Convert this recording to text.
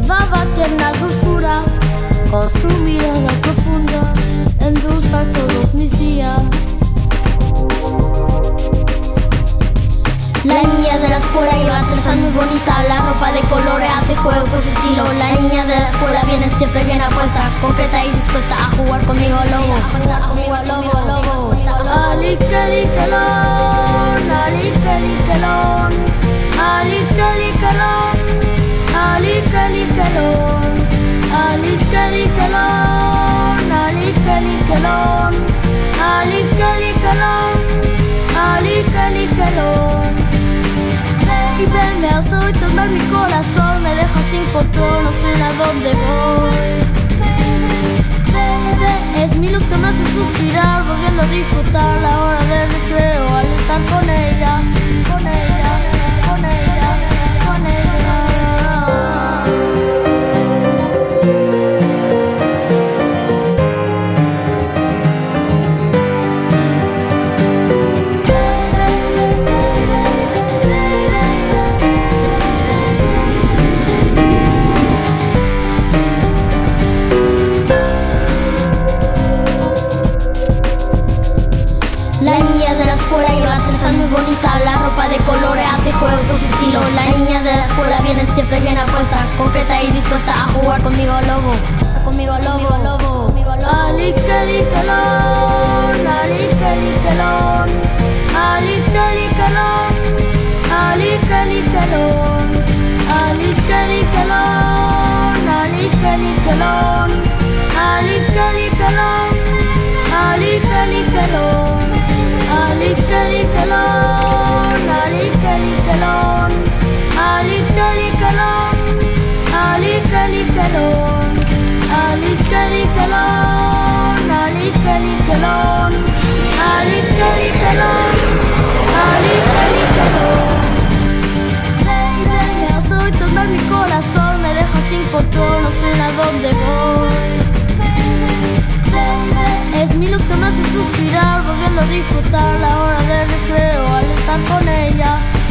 llevaba tierna dulzura, con su mirada profunda endulzar todos mis días. La niña de la escuela iba trenza muy bonita, la ropa de colores hace juego con su estilo. La niña de la escuela viene siempre bien apuesta, coqueta y dispuesta a jugar conmigo lobo. Alikeli kelon, alikeli kelon, alikeli kelon, alikeli kelon, alikeli kelon, alikeli kelon, alikeli kelon, alikeli kelon. Y me hace hoy temblar mi corazón, me deja sin control, no sé a dónde voy. Es mi luz que me hace suspirar, volviendo a disfrutar la hora del recreo al estar con ella, con ella, con ella, con ella. Muy bonita, la ropa de colores hace juego con su estilo. La niña de la escuela viene siempre bien apuesta, coqueta y dispuesta a jugar conmigo lobo. Conmigo lobo. Alikeli kelon, alikeli kelon, alikeli kelon, alikeli kelon, alikeli kelon, alikeli kelon, alikeli kelon, alikeli kelon. Alikeli kelon, alikeli kelon, alikeli kelon, alikeli kelon, alikeli kelon, alikeli kelon, alikeli kelon, alikeli kelon. Me hace hoy temblar mi corazón, me deja sin control, no sé a dónde voy. Es mi luz que me hace suspirar, volviendo a disfrutar la hora del recreo al estar con ella.